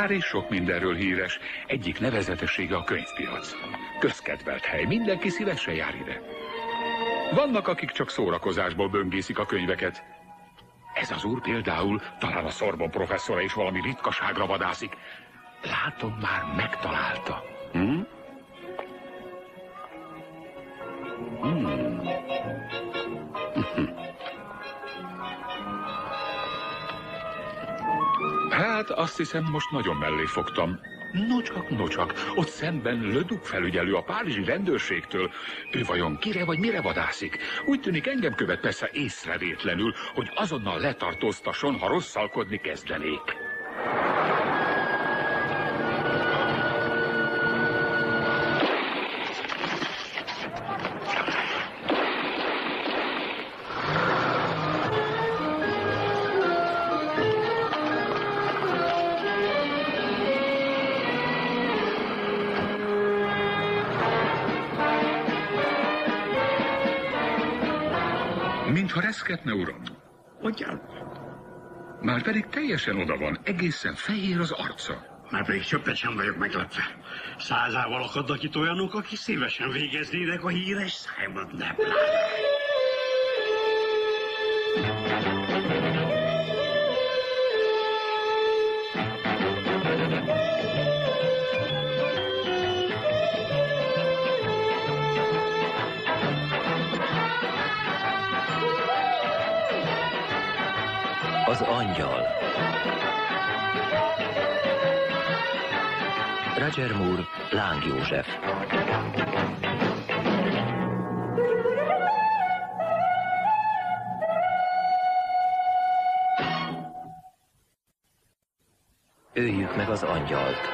és sok mindenről híres. Egyik nevezetessége a könyvpiac. Közkedvelt hely, mindenki szívesen jár ide. Vannak, akik csak szórakozásból böngészik a könyveket. Ez az úr például, talán a Sorbonne professzora is valami ritkaságra vadászik. Látom, már megtalálta. Hát azt hiszem, most nagyon mellé fogtam. Nocsak, ott szemben Le Duc felügyelő a párizsi rendőrségtől. Ő vajon kire vagy mire vadászik? Úgy tűnik, engem követ persze észrevétlenül, hogy azonnal letartóztasson, ha rosszalkodni kezdenék. Mintha reszketne, uram. Ugyan? Márpedig teljesen oda van, egészen fehér az arca. Márpedig csöppet sem vagyok meglepve. Százával akadnak itt olyanok, akik szívesen végeznének a híres Simon Nebel. Az angyal. Roger Moore, Láng József. Öljük meg az angyalt.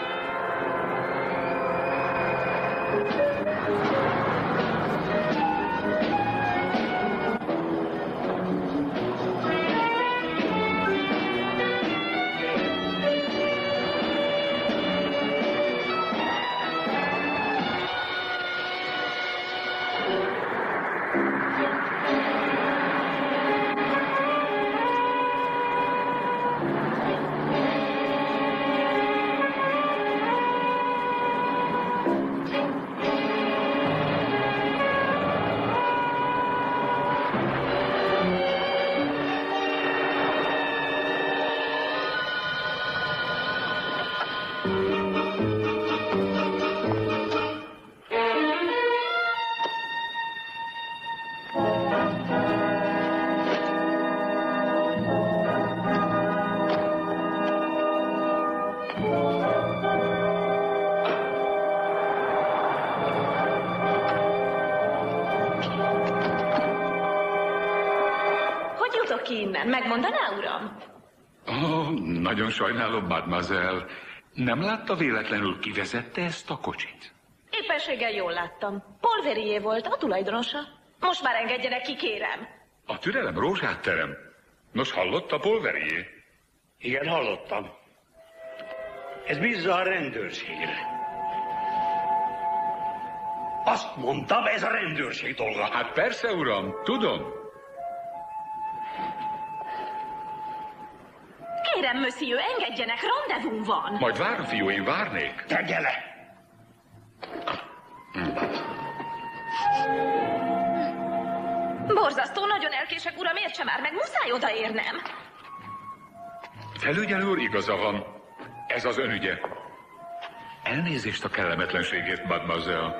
Megmondaná, uram? Nagyon sajnálom, mademoiselle. Nem látta véletlenül, ki vezette ezt a kocsit? Éppenséggel jól láttam. Paul Verrier volt, a tulajdonosa. Most már engedjenek ki, kérem. A türelem rózsát terem. Nos, hallotta Paul Verrier? Igen, hallottam. Ez bízza a rendőrségre. Azt mondtam, ez a rendőrség dolga. Hát persze, uram, tudom. Kérem, monsieur, engedjenek, rendezvúm van. Majd vár, fiú, én várnék. Tegye le! Borzasztó, nagyon elkések, uram, értse már meg, muszáj odaérnem. Felügyelő úr, igaza van. Ez az önügye. Elnézést a kellemetlenségért, mademoiselle.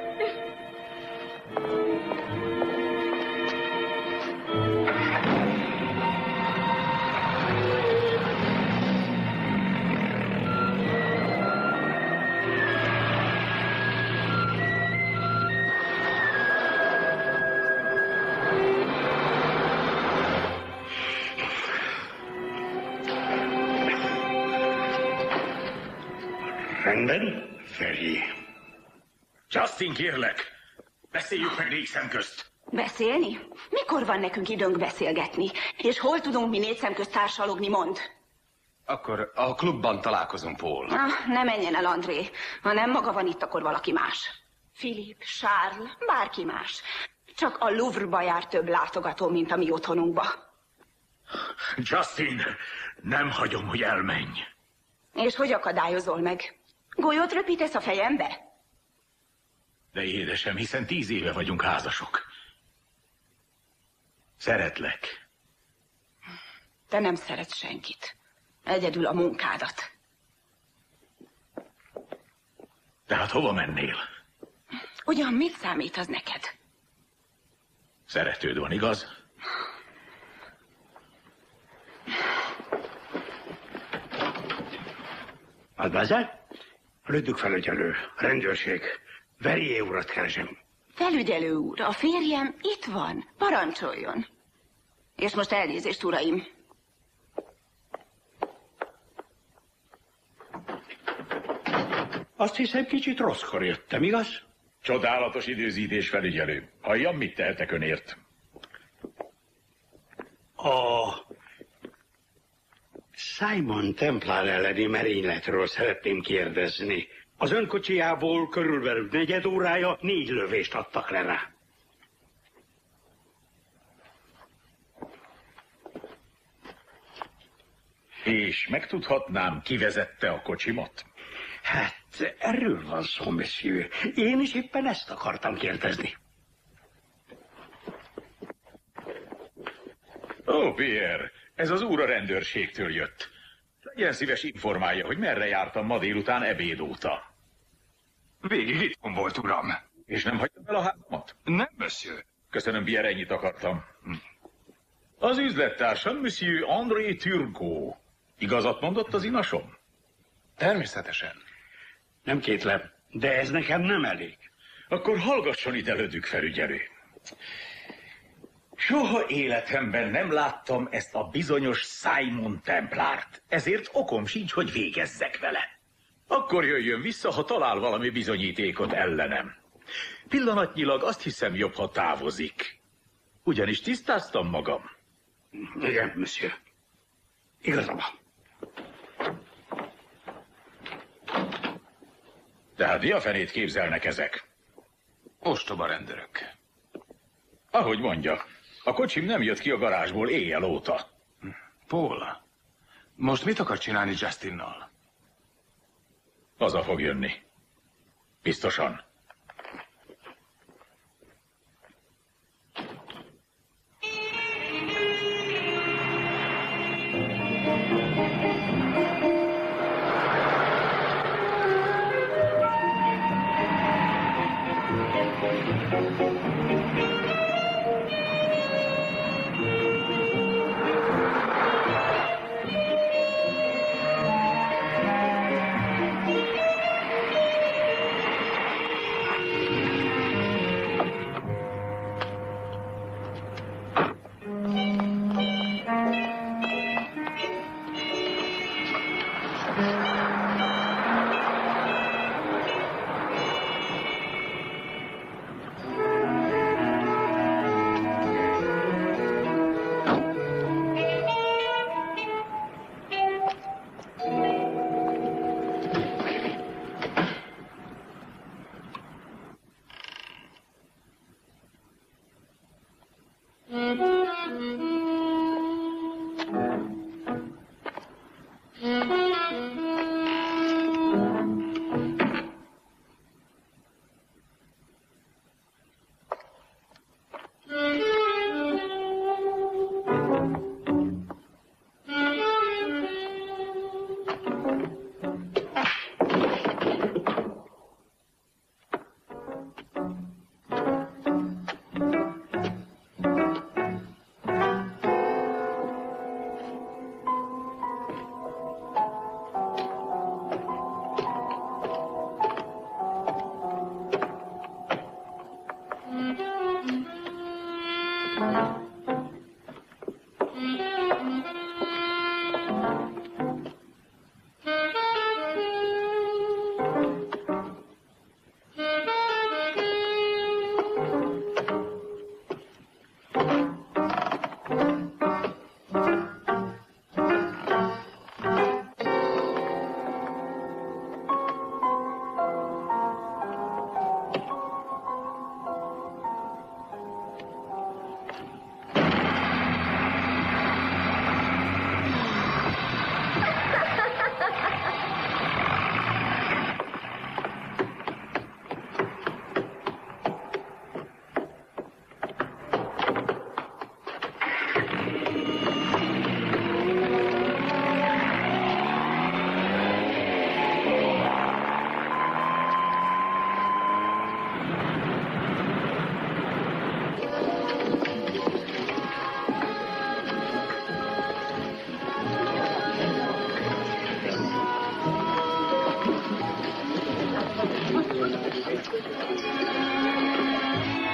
Rendben, Verrier. Justin, kérlek, beszéljük meg négy szem közt. Beszélni? Mikor van nekünk időnk beszélgetni? És hol tudunk mi négy szem közt társalogni, mond? Akkor a klubban találkozunk, Paul. Ne menjen el, André. Ha nem maga van itt, akkor valaki más. Philippe, Charles, bárki más. Csak a Louvre-ba jár több látogató, mint a mi otthonunkba. Justin, nem hagyom, hogy elmenj. És hogy akadályozol meg? Golyót röpítesz a fejembe? De édesem, hiszen 10 éve vagyunk házasok. Szeretlek. Te nem szeretsz senkit. Egyedül a munkádat. Tehát hova mennél? Ugyan mit számít az neked? Szeretőd van, igaz? Advázer? Röddük felügyelő, rendőrség. Verrier urat keresem. Felügyelő úr, a férjem itt van. Parancsoljon. És most elnézést, uraim. Azt hiszem, kicsit rosszkor jöttem, igaz? Csodálatos időzítés, felügyelő. Halljam, mit tehetek önért? A Simon Templar elleni merényletről szeretném kérdezni. Az ön kocsijából körülbelül 4 órája 4 lövést adtak le rá. És megtudhatnám, ki vezette a kocsimat? Hát, erről van szó, monsieur. Én is éppen ezt akartam kérdezni. Ó, Pierre, ez az úr a rendőrségtől jött. Legyen szíves, informálja, hogy merre jártam ma délután ebéd óta. Végig itthon volt, uram. És nem hagytam el a házamat? Nem, monsieur. Köszönöm, Pierre, ennyit akartam. Az üzlettársam, monsieur André Turgot. Igazat mondott az inasom? Természetesen. Nem kétlem, de ez nekem nem elég. Akkor hallgasson itt elődük, felügyelő. Soha életemben nem láttam ezt a bizonyos Simon Templárt, ezért okom sincs, hogy végezzek vele. Akkor jöjjön vissza, ha talál valami bizonyítékot ellenem. Pillanatnyilag azt hiszem, jobb, ha távozik. Ugyanis tisztáztam magam. Igen, monsieur. Igaza van. Tehát mi a fenét képzelnek ezek? Ostoba rendőrök. Ahogy mondja, a kocsim nem jött ki a garázsból éjjel óta. Paul, most mit akar csinálni Justinnal? Haza fog jönni. Biztosan.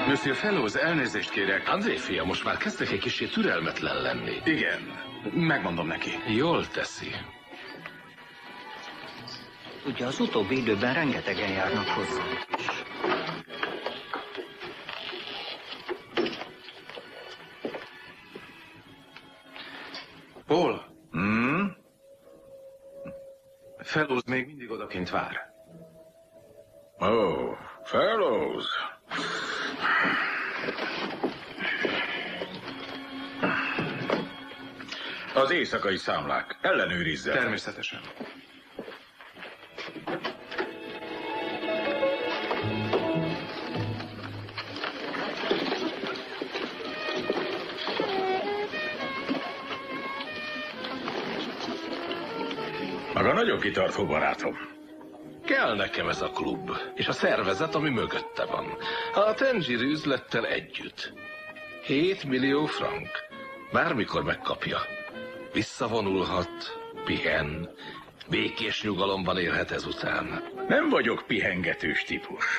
Monsieur Fellows, elnézést kérek. André fia, most már kezdtek egy kicsit türelmetlen lenni. Igen, megmondom neki. Jól teszi. Ugye az utóbbi időben rengetegen járnak hozzá. Paul? Fellows még mindig odakint vár. Oh, Fellows. Az éjszakai számlák. Ellenőrizze. Természetesen. Maga nagyon kitartó, barátom. Kell nekem ez a klub, és a szervezet, ami mögötte van. A Tangier üzlettel együtt. 7 millió frank. Bármikor megkapja. Visszavonulhat, pihen, békés nyugalomban élhet ezután. Nem vagyok pihengetős típus.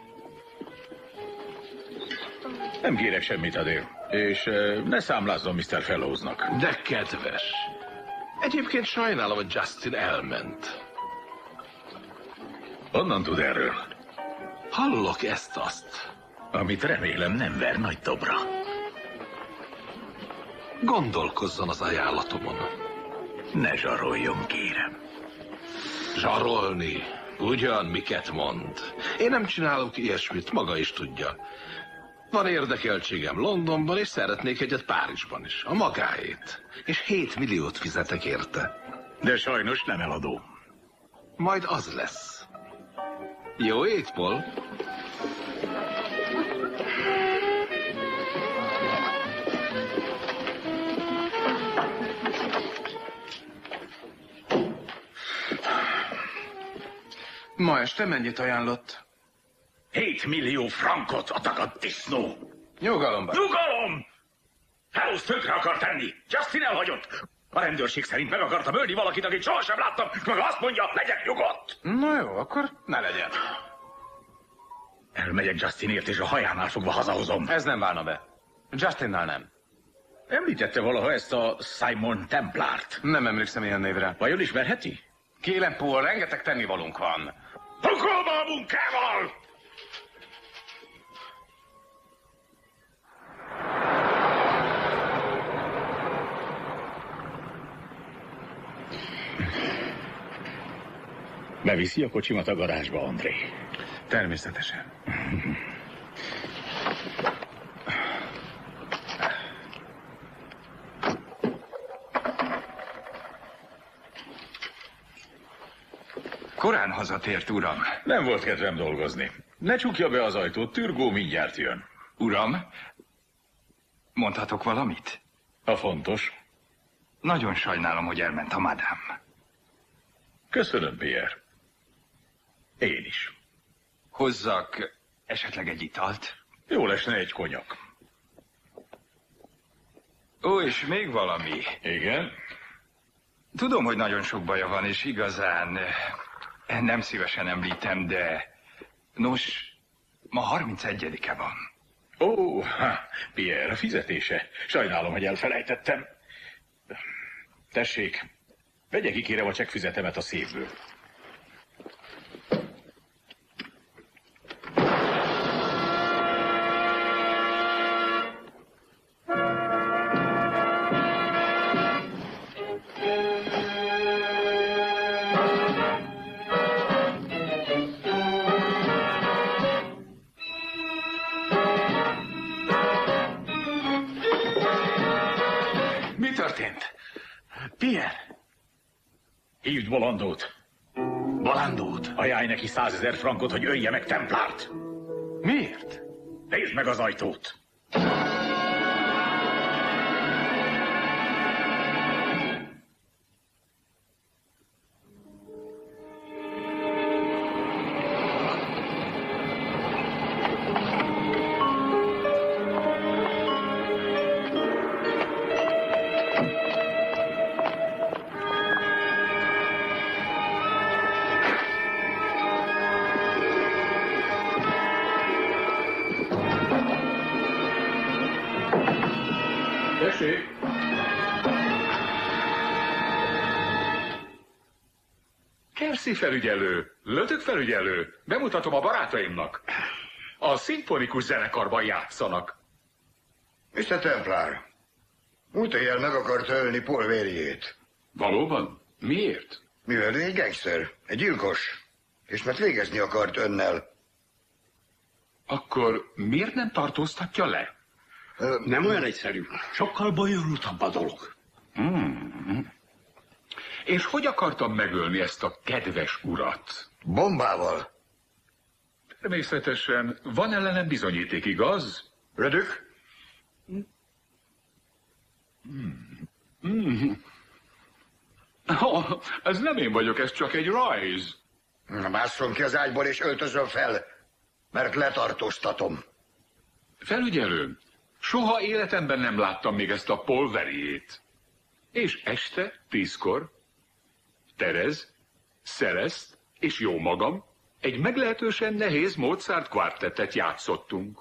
Nem kérek semmit, Adél. És ne számlázzon Mr. Fellowsnak. De kedves. Egyébként sajnálom, hogy Justin elment. Honnan tud erről? Hallok ezt-azt. Amit remélem nem ver nagy dobra. Gondolkozzon az ajánlatomon. Ne zsaroljon, kérem. Zsarolni? Ugyan, miket mond. Én nem csinálok ilyesmit, maga is tudja. Van érdekeltségem Londonban, és szeretnék egyet Párizsban is. A magáét. És 7 milliót fizetek érte. De sajnos nem eladó. Majd az lesz. Jó ét, Paul. Ma este mennyit ajánlott? 7 millió frankot a tagadt disznó. Nyugalomban. Nyugalom! Fellows tönkre akar tenni. Justin elhagyott. A rendőrség szerint meg akartam ölni valakit, akit sohasem láttam, meg azt mondja, legyek nyugodt. Na jó, akkor ne legyen. Elmegyek Justinért, és a hajánál fogva hazahozom. Ez nem válna be. Justinnál nem. Említette valaha ezt a Simon Templárt. Nem emlékszem ilyen névre. Vajon ismerheti? Kérem, Paul, rengeteg tennivalónk van. Pokolba a munkával! Beviszi a kocsimat a garázsba, André. Természetesen. Korán hazatért, uram. Nem volt kedvem dolgozni. Ne csukja be az ajtót, Türgó mindjárt jön. Uram, mondhatok valamit? Ha fontos. Nagyon sajnálom, hogy elment a madám. Köszönöm, Pierre. Én is. Hozzak esetleg egy italt? Jó lesne egy konyak. Ó, és még valami. Igen? Tudom, hogy nagyon sok baja van, és igazán nem szívesen említem, de... Nos, ma 31-e van. Ó, Pierre, a fizetése. Sajnálom, hogy elfelejtettem. Tessék, vegye ki, kérem, a csekkfüzetemet a széfből. Mi történt? Pierre? Hívd Bolandót. Bolandót? Ajánlj neki 100 000 frankot, hogy ölje meg Templárt. Miért? Nézd meg az ajtót. Oké. Kerszi felügyelő, Lötök felügyelő, bemutatom a barátaimnak. A szimfonikus zenekarban játszanak. Mr. Templar, múlt éjjel meg akart ölni Paul Verrier-t. Valóban? Miért? Mivel ő egy gangster, egy gyilkos, és mert végezni akart önnel. Akkor miért nem tartóztatja le? Nem olyan egyszerű. Sokkal bonyolultabb a dolog. És hogy akartam megölni ezt a kedves urat? Bombával. Természetesen van ellenem bizonyíték, igaz? Rödök? Ez nem én vagyok, ez csak egy rajz. Másszon ki az ágyból és öltözön fel, mert letartóztatom. Felügyelő, soha életemben nem láttam még ezt a Paul Verrier-t. És este 10-kor Terez, Celeste és jó magam egy meglehetősen nehéz Mozart kvartettet játszottunk.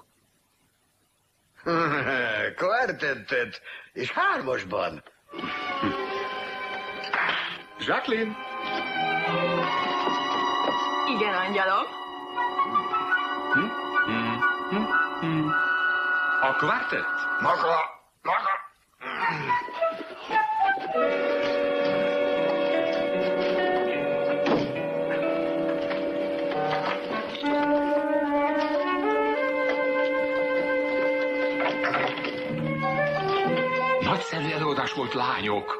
Kvartettet? És 3-asban? Jacqueline! Igen, angyalom. A kvartett? Maga! Nagyszerű előadás volt, lányok.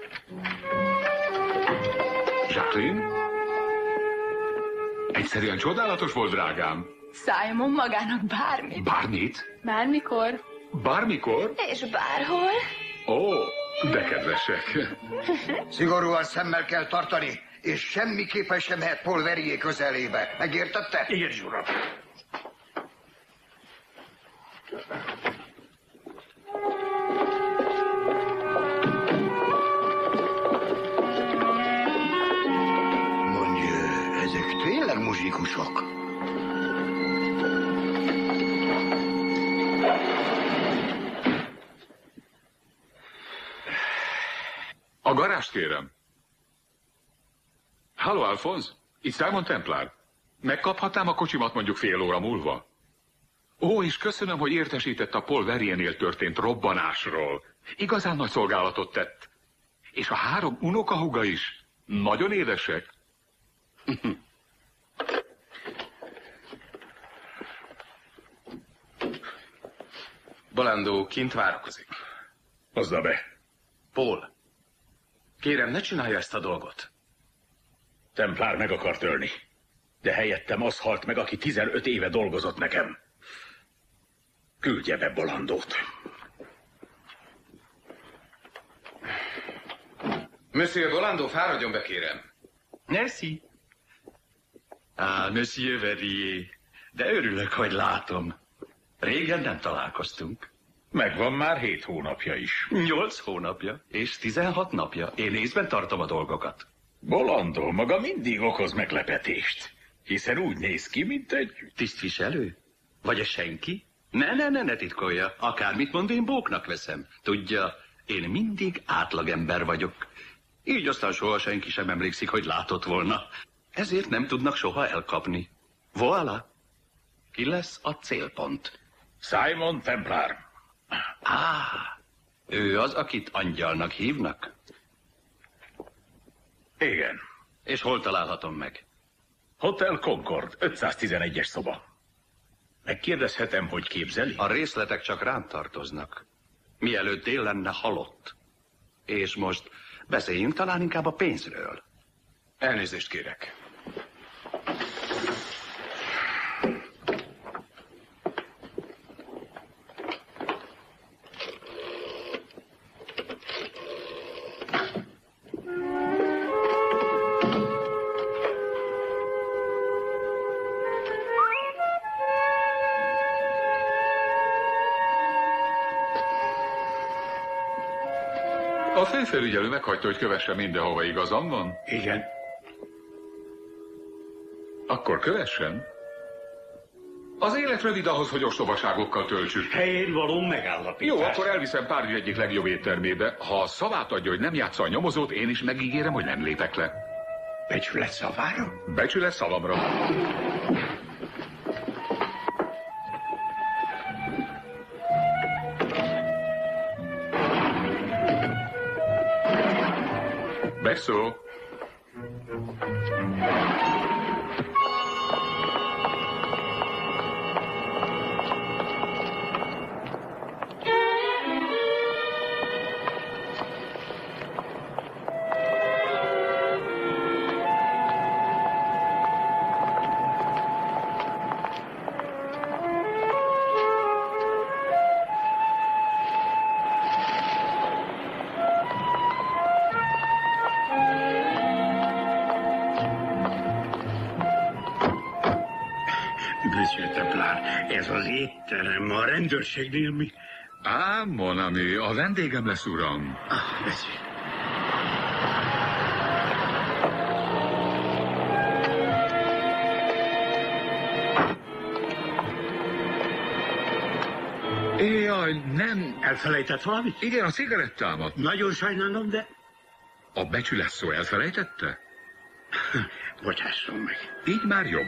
Jacqueline? Egyszerűen csodálatos volt, drágám. Simon magának bármit. Bármit? Bármikor. Bármikor? És bárhol. Ó, de kedvesek. Szigorúan szemmel kell tartani, és semmiképpen sem mehet Paul Verrier közelébe. Megértette? Igen, uram. Mondja, ezek tényleg muzsikusok? A garást kérem. Halló, Alphonse? Itt Simon Templar. Megkaphatnám a kocsimat mondjuk fél óra múlva? Ó, és köszönöm, hogy értesített a Paul Verrier-nél történt robbanásról. Igazán nagy szolgálatot tett. És a 3 unokahúga is. Nagyon édesek. Balandó kint várakozik. Hozza be. Paul, kérem, ne csinálja ezt a dolgot. Templár meg akart ölni, de helyettem az halt meg, aki 15 éve dolgozott nekem. Küldje be Balandót. Monsieur Balandó, fáradjon be, kérem. Merci. Monsieur Verrier, de örülök, hogy látom. Régen nem találkoztunk. Megvan már 7 hónapja is. 8 hónapja és 16 napja. Én észben tartom a dolgokat. Balandó maga mindig okoz meglepetést, hiszen úgy néz ki, mint egy... Tisztviselő? Vagy a senki? Ne titkolja. Akármit mond, én bóknak veszem. Tudja, én mindig átlagember vagyok. Így aztán soha senki sem emlékszik, hogy látott volna. Ezért nem tudnak soha elkapni. Voilà. Ki lesz a célpont? Simon Templar. Ő az, akit angyalnak hívnak? Igen. És hol találhatom meg? Hotel Concord, 511-es szoba. Megkérdezhetem, hogy képzeli? A részletek csak rám tartoznak. Mielőtt dél lenne, halott. És most beszéljünk talán inkább a pénzről. Elnézést kérek. A főfelügyelő meghagyta, hogy kövesse mindenhova, igazam van? Igen. Akkor kövessen. Az élet rövid ahhoz, hogy ostobaságokkal töltsük. Helyén való megállapítás. Jó, akkor elviszem Párizs egyik legjobb éttermébe. Ha a szavát adja, hogy nem játsza a nyomozót, én is megígérem, hogy nem lépek le. Becsület szavára? Becsület szavamra. Beszó. Monsieur Templar, ez az étterem a rendőrségnél mi? Á, mon ami, a vendégem lesz, uram. Beszélj. Jaj, nem. Elfelejtett valamit? Igen, a cigarettámat. Nagyon sajnálom, de... A becsület szó elfelejtette? Bocsásson meg. Így már jobb.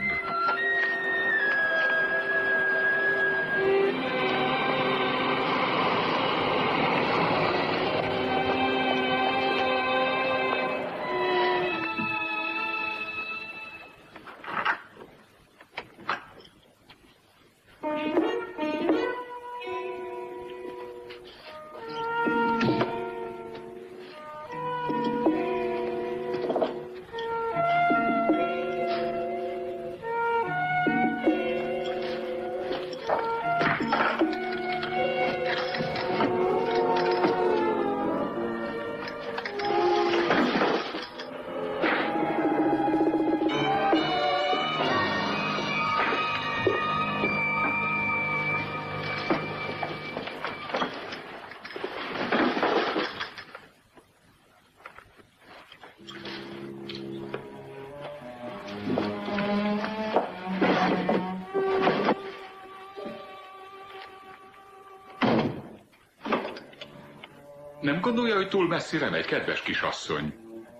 Nem gondolja, hogy túl messzire megy, kedves kisasszony?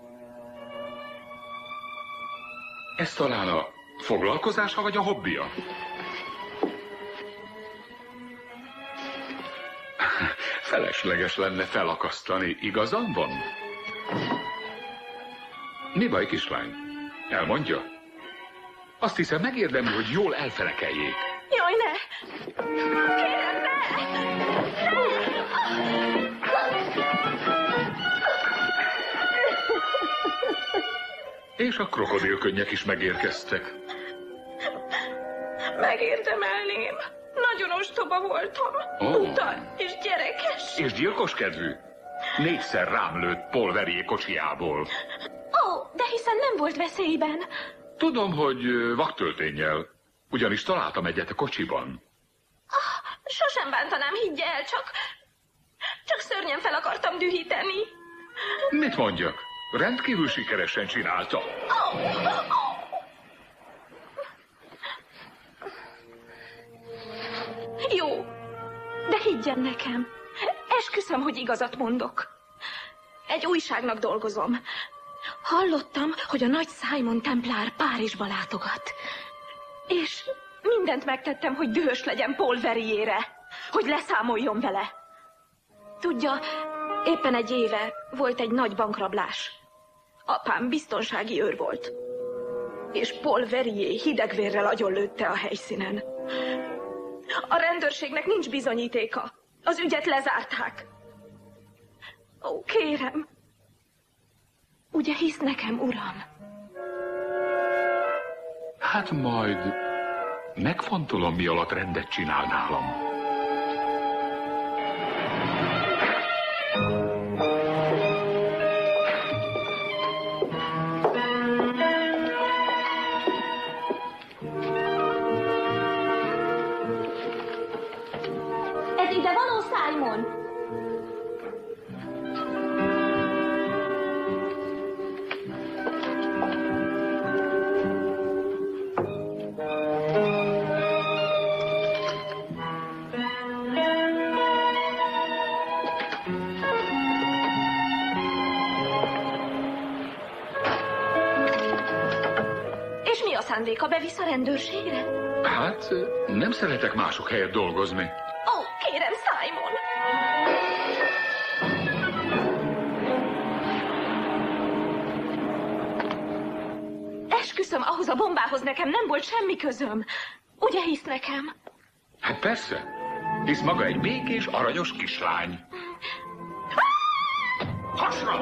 Ez talán a foglalkozása vagy a hobbija? Felesleges lenne felakasztani, igazam van? Mi baj, kislány? Elmondja? Azt hiszem, megérdemli, hogy jól elfelekeljék. Jaj, ne! Kérem, ne! És a krokodilkönnyek is megérkeztek. Megérdemelném. Nagyon ostoba voltam. Buta és gyerekes. És gyilkos kedvű. 4-szer rám lőtt Paul Verrier kocsijából. De hiszen nem volt veszélyben. Tudom, hogy vaktölténnyel. Ugyanis találtam egyet a kocsiban. Sosem bántanám, higgye el, csak szörnyen fel akartam dühíteni. Mit mondjak? Rendkívül sikeresen csinálta. Jó, de higgyen nekem. Esküszöm, hogy igazat mondok. Egy újságnak dolgozom. Hallottam, hogy a nagy Simon Templar Párizsba látogat. És mindent megtettem, hogy dühös legyen Paul Verrierre, hogy leszámoljon vele. Tudja, éppen egy éve volt egy nagy bankrablás. Apám biztonsági őr volt. És Paul Verrier hidegvérrel agyonlőtte a helyszínen. A rendőrségnek nincs bizonyítéka. Az ügyet lezárták. Ó, kérem. Ugye hisz nekem, uram? Hát majd megfontolom, mi alatt rendet csinál nálam. Ez ide való, Simon? szándéka? Bevisz a rendőrségre? Hát, nem szeretek mások helyett dolgozni. Ó, kérem, Simon! Esküszöm, ahhoz a bombához nekem nem volt semmi közöm. Ugye hisz nekem? Hát persze. Hisz maga egy békés, aranyos kislány. Hasra!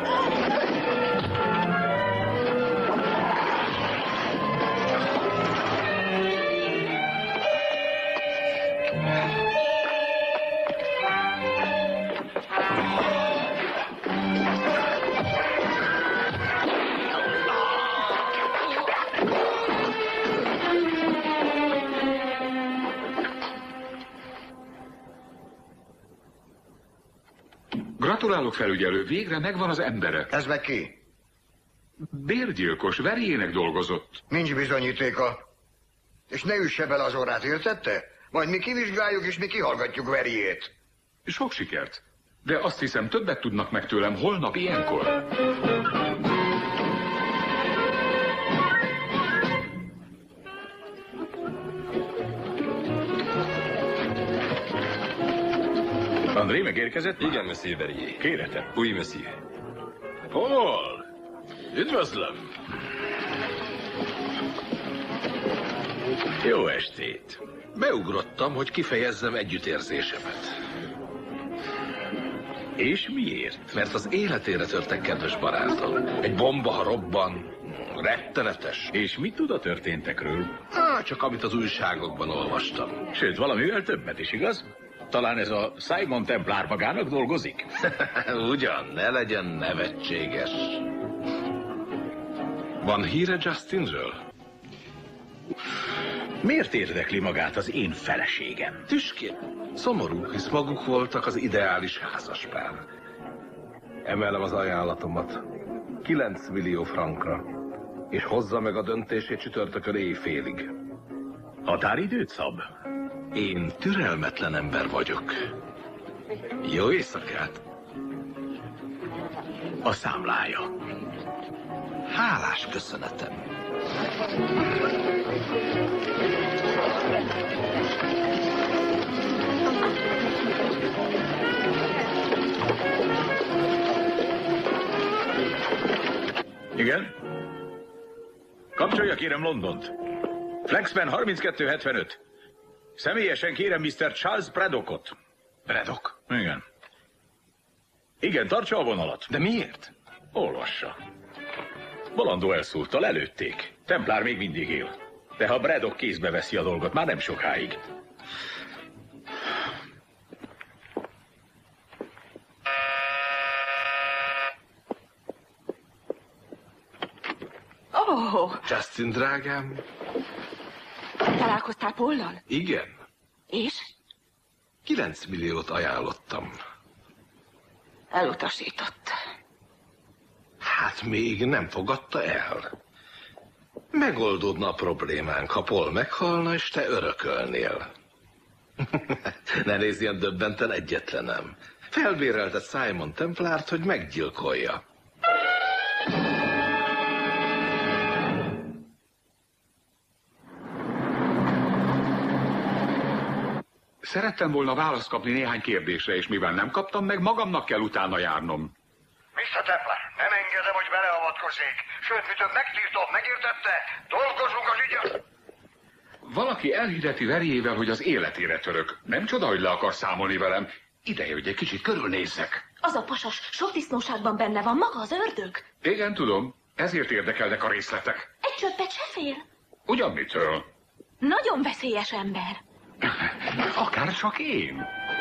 Gratulálok, felügyelő, végre megvan az embere. Ez meg ki? Bérgyilkos, verjének dolgozott. Nincs bizonyítéka. És ne üsse bele az orrát, értette? Majd mi kivizsgáljuk, és mi kihallgatjuk Verjét. Sok sikert. De azt hiszem, többet tudnak meg tőlem holnap ilyenkor. André megérkezett? Igen, monsieur Verrier. Kéretem. Oui, monsieur. Paul! Üdvözlöm! Jó estét! Beugrottam, hogy kifejezzem együttérzésemet. És miért? Mert az életére törtek, kedves barátom. Egy bomba, ha robban, rettenetes. És mit tud a történtekről? Csak amit az újságokban olvastam. Sőt, valamivel többet is, igaz? Talán ez a Simon Templár magának dolgozik? Ugyan, ne legyen nevetséges. Van híre Justinről? Miért érdekli magát az én feleségem? Tüskén. Szomorú, hisz maguk voltak az ideális házaspár. Emelem az ajánlatomat 9 millió frankra, és hozza meg a döntését csütörtökön éjfélig. Határidőt szab? Én türelmetlen ember vagyok. Jó éjszakát! A számlája. Hálás köszönetem. Igen? Kapcsolja kérem Londont. Flexman 3275. Személyesen kérem Mr. Charles Braddockot. Braddock? Igen. Igen, tartsa a vonalat. De miért? Olvassa. Balandó elszúrtal előtték. Templár még mindig él. De ha Braddock kézbe veszi a dolgot, már nem sokáig. Oh, Justin, drágám. találkoztál Paullal? Igen. És? 9 milliót ajánlottam. Elutasított. Hát még nem fogadta el. Megoldódna a problémánk, ha Paul meghalna, és te örökölnél. Ne nézz ilyen döbbenten, egyetlenem. Felbérelted Simon Templárt, hogy meggyilkolja. Szerettem volna választ kapni néhány kérdésre, és mivel nem kaptam meg, magamnak kell utána járnom. Mr. Templar, nem engedem, hogy beleavatkozzék. Sőt, mi több megtiltom, megértette? Dolgozunk az ügyön. Valaki elhirdeti Verjével, hogy az életére török. Nem csoda, hogy le akar számolni velem. Ideje, hogy egy kicsit körülnézzek. Az a pasas sok disznóságban benne van, maga az ördög. Igen, tudom. Ezért érdekelnek a részletek. Egy csöppet se fél. Ugyan mitől? Nagyon veszélyes ember. Akár csak én.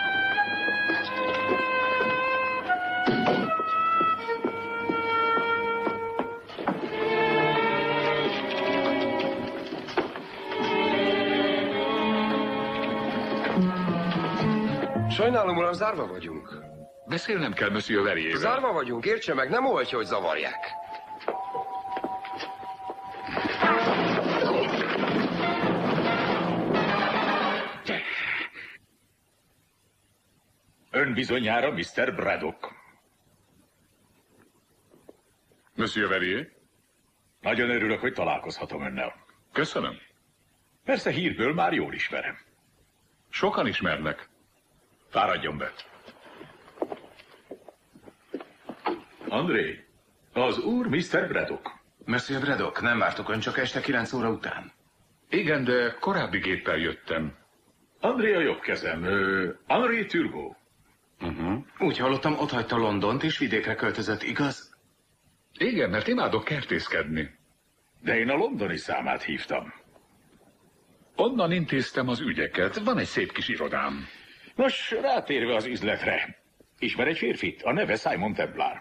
Sajnálom, uram, zárva vagyunk. Beszélnem kell Monsieur Verjével. Zárva vagyunk, értse meg, nem oltja, hogy zavarják. Ön bizonyára Mr. Braddock. Monsieur Verjé? Nagyon örülök, hogy találkozhatom önnel. Köszönöm. Persze hírből már jól ismerem. Sokan ismernek. Fáradjon be. André, az úr Mr. Braddock. Monsieur Braddock, nem vártok ön csak este 9 óra után? Igen, de korábbi géppel jöttem. André a jobb kezem, Henri Turgot. Úgy hallottam, ott hagyta Londont és vidékre költözött, igaz? Igen, mert imádok kertészkedni. De én a londoni számát hívtam. Onnan intéztem az ügyeket. Van egy szép kis irodám. Nos, rátérve az üzletre. Ismer egy férfit? A neve Simon Templar.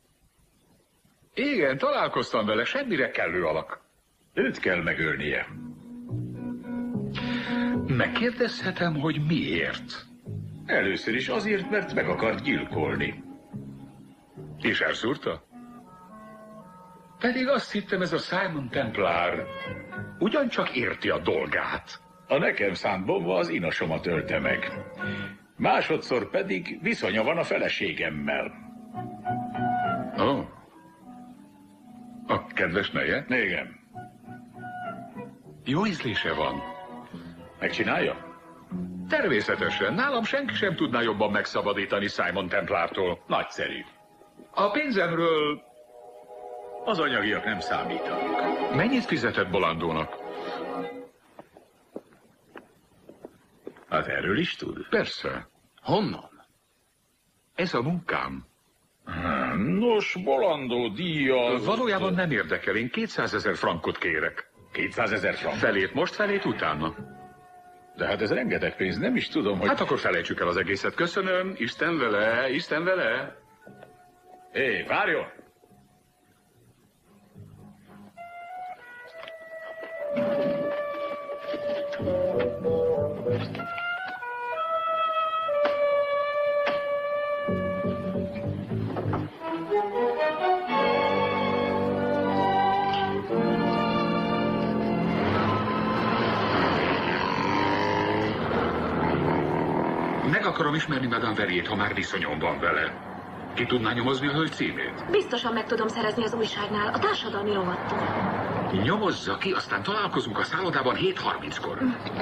Igen, találkoztam vele, semmire kellő alak. Őt kell megölnie. Megkérdezhetem, hogy miért? Először is azért, mert meg akart gyilkolni. És elszúrta? Pedig azt hittem, ez a Simon Templar ugyancsak érti a dolgát. A nekem szánt bomba az inasomat ölte meg. Másodszor pedig viszonya van a feleségemmel. Ó. A kedves neje? Igen. Jó ízlése van. Megcsinálja? Természetesen. Nálam senki sem tudná jobban megszabadítani Simon Templártól. Nagyszerű. A pénzemről... Az anyagiak nem számítanak. Mennyit fizetett Bolandónak? Hát erről is tud? Persze. Honnan? Ez a munkám. Nos, Bolandó díja... Valójában nem érdekel, én 200 000 frankot kérek. 200 000 frank? Felét most, felét utána. De hát ez rengeteg pénz, nem is tudom, hogy... Hát akkor felejtsük el az egészet. Köszönöm, Isten vele, Isten vele. Hé, várjon! Meg akarom ismerni Madame Verriét, ha már viszonyom van vele. Ki tudná nyomozni a hölgy címét? Biztosan meg tudom szerezni az újságnál, a társadalmi rovattól. Nyomozza ki, aztán találkozunk a szállodában 7:30-kor.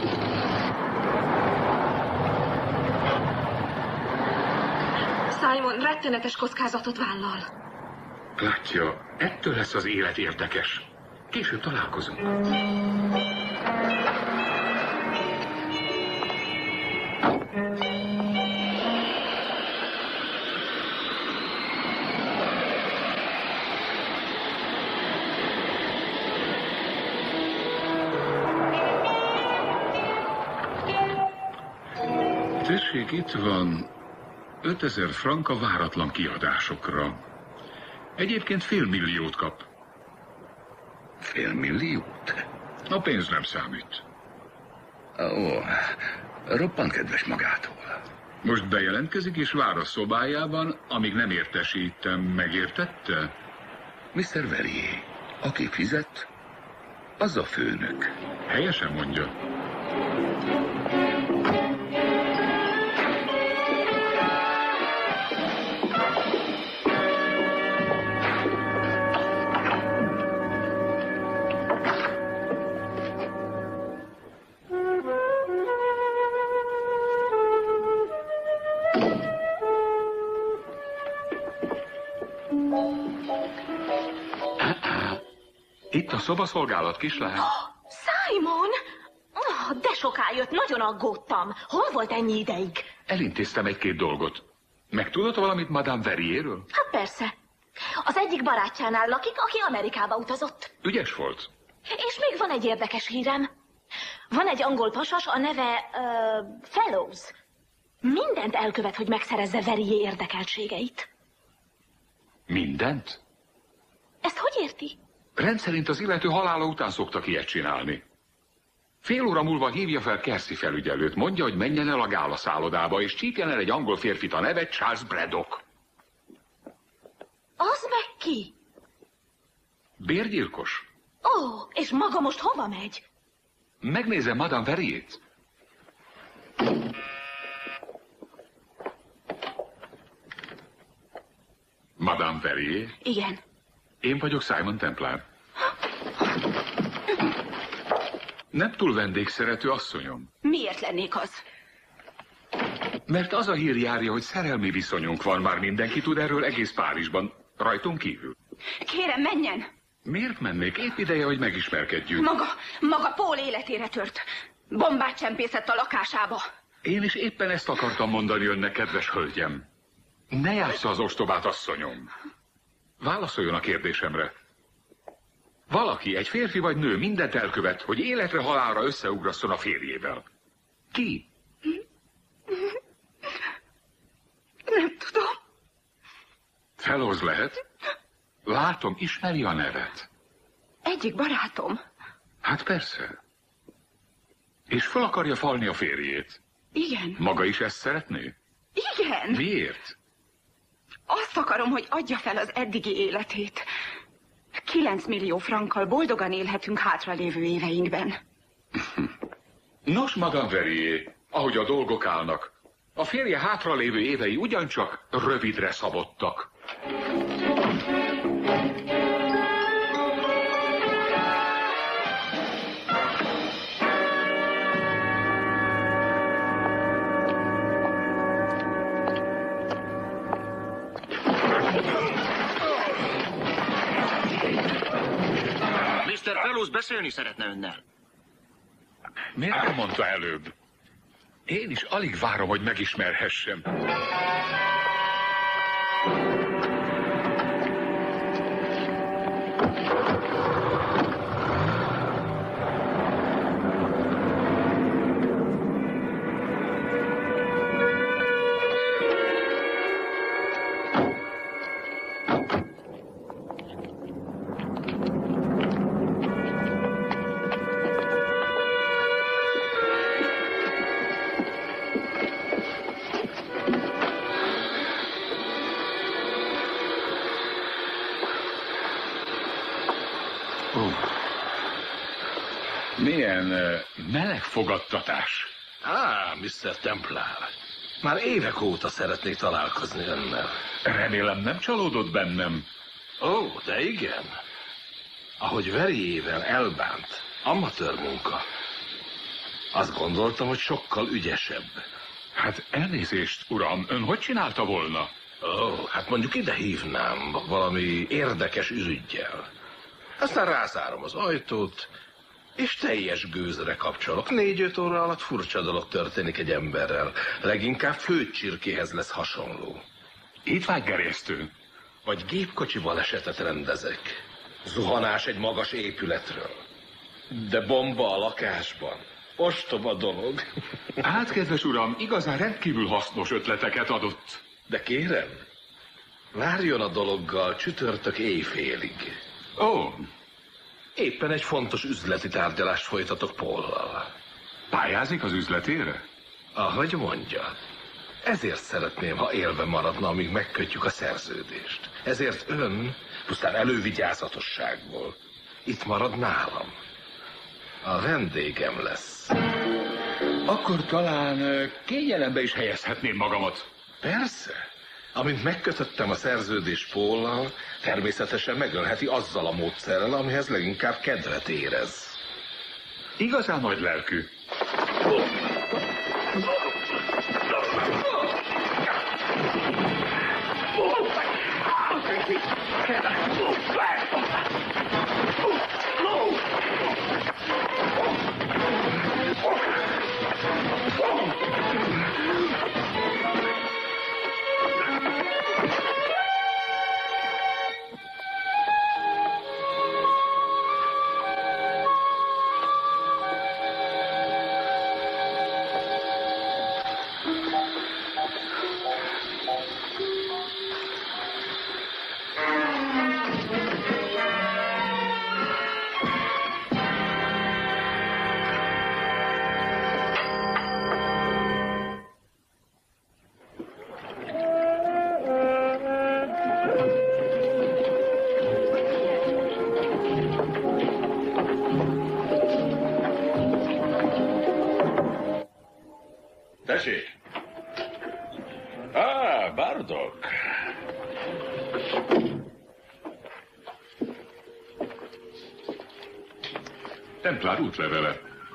Simon rettenetes kockázatot vállal. Látja, ettől lesz az élet érdekes. Később találkozunk. Tessék, itt van 5000 frank a váratlan kiadásokra. Egyébként $500 000 kap. $500 000? A pénz nem számít. Ó, roppant kedves magától. Most bejelentkezik és vár a szobájában, amíg nem értesítem. Megértette? Mr. Verrier, aki fizet, az a főnök. Helyesen mondja. Itt a szobaszolgálat, kislány. Simon! De soká jött, nagyon aggódtam. Hol volt ennyi ideig? Elintéztem egy-két dolgot. Megtudott valamit Madame Verrierről? Hát persze. Az egyik barátjánál lakik, aki Amerikába utazott. Ügyes volt. És még van egy érdekes hírem. Van egy angol pasas, a neve Fellows. Mindent elkövet, hogy megszerezze Verrier érdekeltségeit. Mindent? Ezt hogy érti? Rendszerint az illető halála után szoktak ilyet csinálni. Fél óra múlva hívja fel Kersey felügyelőt, mondja, hogy menjen el a gála szállodába, és csípjen el egy angol férfit a neve Charles Braddock. Az meg ki? Bérgyilkos. Ó, és maga most hova megy? Megnézem Madame Verriét. Madame Verrier? Igen. Én vagyok Simon Templar. Nem túl vendégszerető, asszonyom. Miért lennék az? Mert az a hír járja, hogy szerelmi viszonyunk van, már mindenki tud erről egész Párizsban, rajtunk kívül. Kérem, menjen! Miért mennék? Épp ideje, hogy megismerkedjünk. Maga Paul életére tört. Bombát csempészett a lakásába. Én is éppen ezt akartam mondani önnek, kedves hölgyem. Ne játssza az ostobát, asszonyom. Válaszoljon a kérdésemre. Valaki, egy férfi vagy nő mindent elkövet, hogy életre halálra összeugrasszon a férjével. Ki? Nem tudom. Felorz lehet? Látom, ismeri a nevet. Egyik barátom. Hát persze. És fel akarja falni a férjét. Igen. Maga is ezt szeretné? Igen. Miért? Azt akarom, hogy adja fel az eddigi életét. 9 millió frankkal boldogan élhetünk hátralévő éveinkben. Nos, Madame Verrier, ahogy a dolgok állnak, a férje hátralévő évei ugyancsak rövidre szabottak. Mr. Fellows beszélni szeretne önnel. Miért nem mondta előbb? Én is alig várom, hogy megismerhessem. Milyen meleg fogadtatás. Mr. Templar. Már évek óta szeretnék találkozni önnel. Remélem nem csalódott bennem. De igen. Ahogy Verriével elbánt, amatőr munka. Azt gondoltam, hogy sokkal ügyesebb. Hát elnézést, uram, ön hogy csinálta volna? Hát mondjuk ide hívnám valami érdekes ügyjel. Aztán rázárom az ajtót, és teljes gőzre kapcsolok. 4-5 óra alatt furcsa dolog történik egy emberrel. Leginkább főcsirkéhez lesz hasonló. Étvágygerjesztő. Vagy gépkocsi balesetet rendezek. Zuhanás egy magas épületről. De bomba a lakásban. Ostoba dolog. Hát, kedves uram, igazán rendkívül hasznos ötleteket adott. De kérem, várjon a dologgal csütörtök éjfélig. Éppen egy fontos üzleti tárgyalást folytatok Paullal. Pályázik az üzletére? Ahogy mondja. Ezért szeretném, ha élve maradna, amíg megkötjük a szerződést. Ezért ön, pusztán elővigyázatosságból, itt marad nálam. A vendégem lesz. Akkor talán kényelembe is helyezhetném magamat. Persze. Amint megkötöttem a szerződést Paullal, természetesen megölheti azzal a módszerrel, amihez leginkább kedvet érez. Igazán nagy lelkű. Tessék! Bardock! Templár útlevele.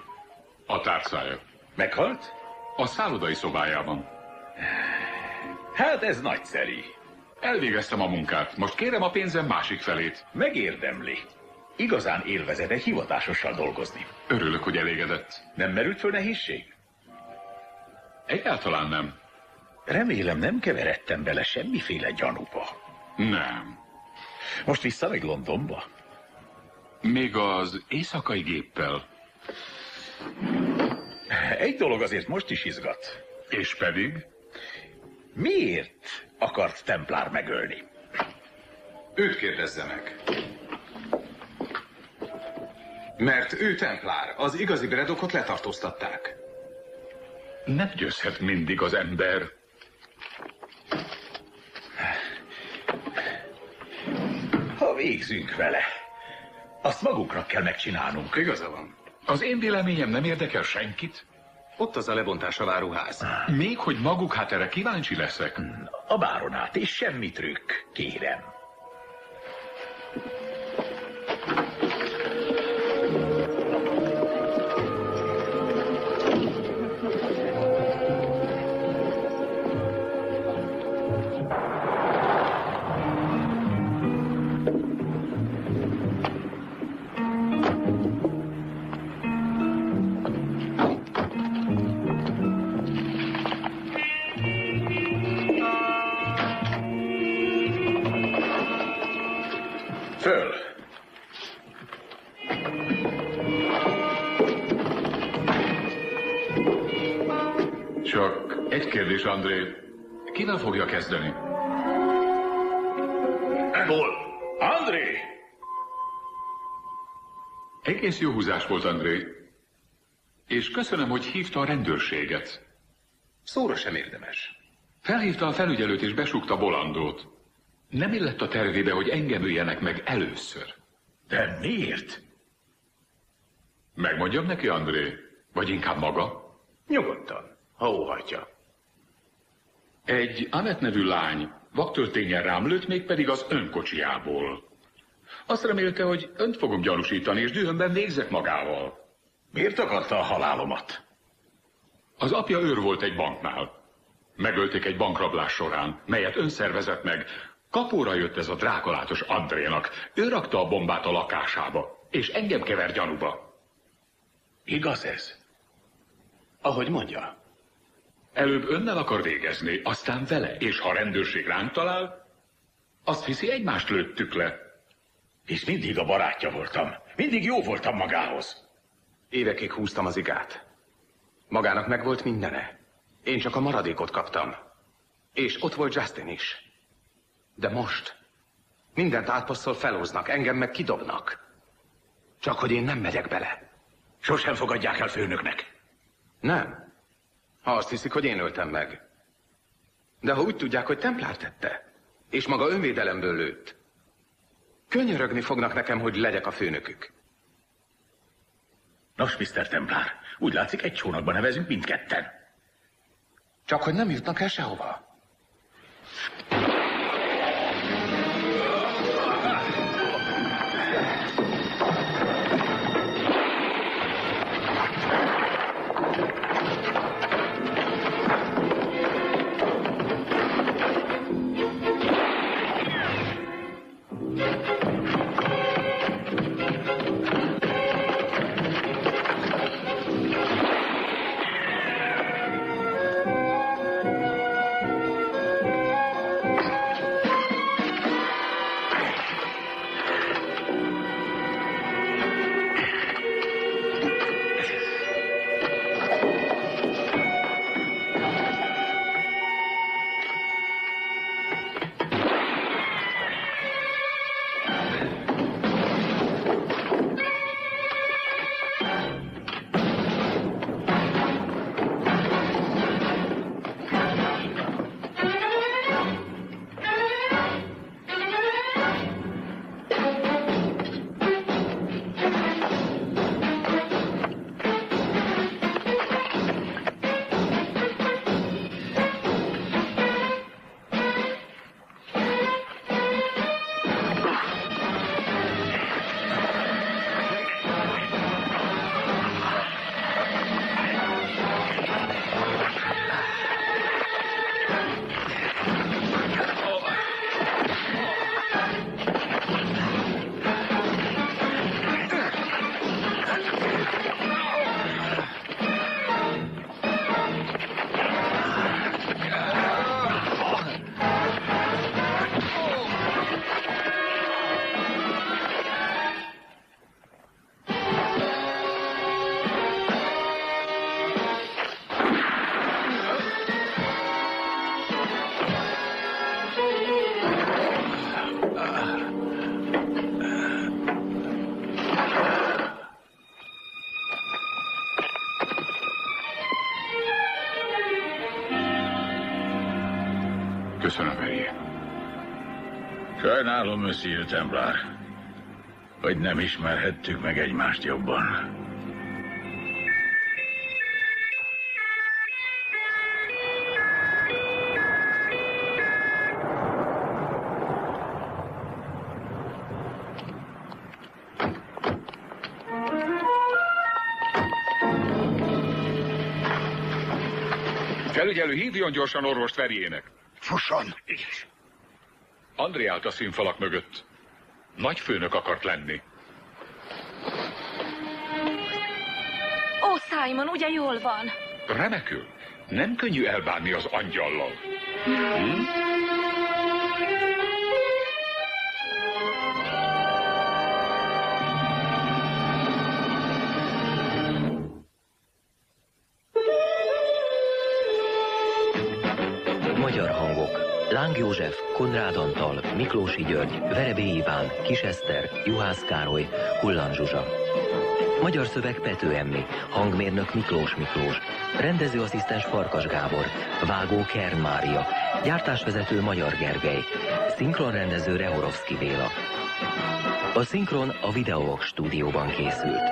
A tárcája. Meghalt? A szállodai szobájában. Hát ez nagyszerű. Elvégeztem a munkát. Most kérem a pénzem másik felét. Megérdemli. Igazán élvezed egy hivatásossal dolgozni. Örülök, hogy elégedett. Nem merült föl nehézség? Egyáltalán nem. Remélem, nem keveredtem bele semmiféle gyanúba. Nem. Most visszamegy Londonba? Még az éjszakai géppel. Egy dolog azért most is izgat. És pedig? Miért akart Templár megölni? Őt kérdezze meg. Mert ő templár, az igazi Braddockot letartóztatták. Nem győzhet mindig az ember. Ha végzünk vele, azt maguknak kell megcsinálnunk. Igaza van. Az én véleményem nem érdekel senkit. Ott az a lebontásra váró ház. Még hogy maguk, hát erre kíváncsi leszek. A báronát, és semmi trükk, kérem. Föl! Csak egy kérdés, André. Kivel fogja kezdeni? Hol? André! Egész jó húzás volt, André. És köszönöm, hogy hívta a rendőrséget. Szóra sem érdemes. Felhívta a felügyelőt és besúgta Bolandót. Nem illett a tervébe, hogy engem öljenek meg először. De miért? Megmondjam neki, André? Vagy inkább maga? Nyugodtan, ha óhajtja. Egy Annette nevű lány vaktörténnyel rám lőtt, mégpedig az önkocsiából. Azt remélte, hogy önt fogom gyanúsítani, és dühömben végzek magával. Miért akarta a halálomat? Az apja őr volt egy banknál. Megölték egy bankrablás során, melyet ön szervezett meg. Kapóra jött ez a drákolátos Andrénak. Ő rakta a bombát a lakásába, és engem kever gyanúba. Igaz ez? Ahogy mondja. Előbb önnel akar végezni, aztán vele, és ha a rendőrség ránk talál, azt hiszi, egymást lőttük le. És mindig a barátja voltam. Mindig jó voltam magához. Évekig húztam az igát. Magának megvolt mindene. Én csak a maradékot kaptam. És ott volt Justin is. De most mindent átpasszol felhoznak, engem meg kidobnak. Csak hogy én nem megyek bele. Sosem fogadják el főnöknek. Nem. Ha azt hiszik, hogy én öltem meg. De ha úgy tudják, hogy Templár tette, és maga önvédelemből lőtt, könyörögni fognak nekem, hogy legyek a főnökük. Nos, Mr. Templár, úgy látszik, egy csónakban nevezünk mindketten. Csak hogy nem jutnak el sehova. Köszönöm, Verjé. Sajnálom, Monsieur Templar, hogy nem ismerhettük meg egymást jobban. Felügyelő, hívjon gyorsan orvost Verjének. Fusson! André állt a színfalak mögött. Nagy főnök akart lenni. Ó, Simon, ugye jól van? Remekül. Nem könnyű elbánni az angyallal. Magyar hangok. Láng József, Konrád Antal, Miklósi György, Verebély Iván, Kis Eszter, Juhász Károly, Hullan Zsuzsa. Magyar szöveg Pető Emmi, hangmérnök Miklós Miklós, rendezőasszisztens Farkas Gábor, vágó Kern Mária, gyártásvezető Magyar Gergely, szinkronrendező Rehorovszki Béla. A szinkron a Videovox stúdióban készült.